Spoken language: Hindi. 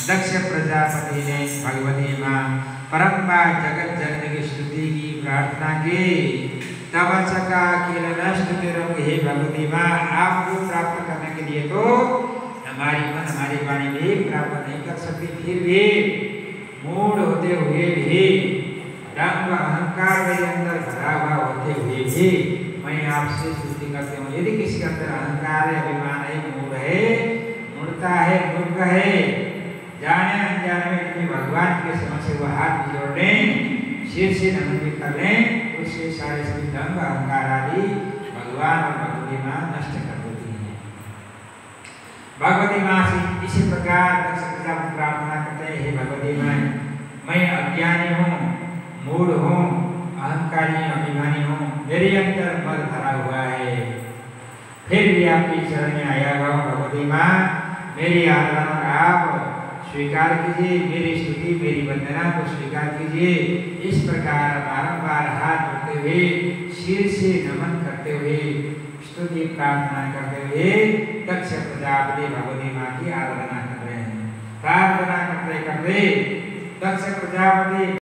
दक्ष प्रजापति ने भगवती माँ परम्पार जगत जननी की स्तुति की, प्रार्थना की। तब सका अखिल नष्ट तिरंग, हे भगवती माँ आपको प्राप्त करने के लिए तो हमारी मन हमारी वाणी भी प्राप्त नहीं कर सकती, फिर भी मूढ़ होते हुए भी, दंभ अहंकार मेरे अंदर भरा हुआ होते हुए भी मैं आपसे स्तुति करती हूँ। यदि किसी के अंदर अहंकार है, अभिमान है, मूढ़ है, मूढ़ता है, मूर्ख है, जाने अनजाने में अपने भगवान के समक्ष वो हाथ जोड़ लें, सिर से नमन भी कर लें, उससे सारे सभी दंभ अहंकार आदि भगवान और भगवती माँ नष्ट कर देती हैं। भगवती माँ से इसी प्रकार दक्ष प्रजापति प्रार्थना करते हैं, हे भगवती माँ मैं अज्ञानी हूँ, मूढ़ हूँ, अहंकारी अभिमानी हूँ, मेरे अंदर मल भरा हुआ है, फिर भी आपकी शरण में आया हुआ हूँ। भगवती माँ मेरी आराधना आप स्वीकार कीजिए, मेरी स्तुति मेरी वंदना को स्वीकार कीजिए। इस प्रकार बारंबार हाथ जोड़ते हुए, सिर से नमन करते हुए, स्तुति प्रार्थना करते हुए दक्ष प्रजापति भगवती माँ की आराधना कर रहे हैं। प्रार्थना करते करते दक्ष प्रजापति